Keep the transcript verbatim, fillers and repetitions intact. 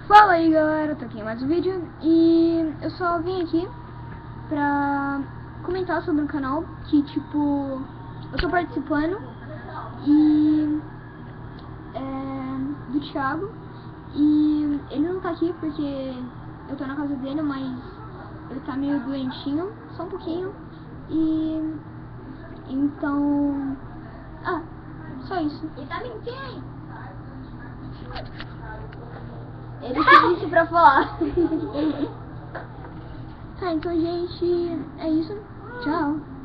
Fala aí galera, tô aqui em mais um vídeo e eu só vim aqui pra comentar sobre um canal que tipo, eu tô participando e é do Thiago e ele não tá aqui porque eu tô na casa dele, mas ele tá meio doentinho, só um pouquinho e então, ah, só isso. Ele tá mentindo. Ele que disse pra falar. Tá, então gente, é isso. Tchau.